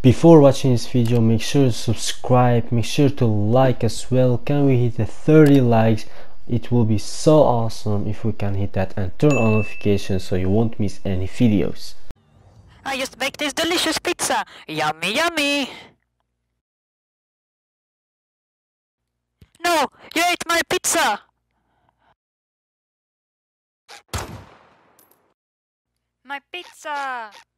Before watching this video, make sure to subscribe, make sure to like as well. Can we hit the 30 likes? It will be so awesome if we can hit that, and turn on notifications so you won't miss any videos. I just baked this delicious pizza! Yummy yummy! No! You ate my pizza! My pizza!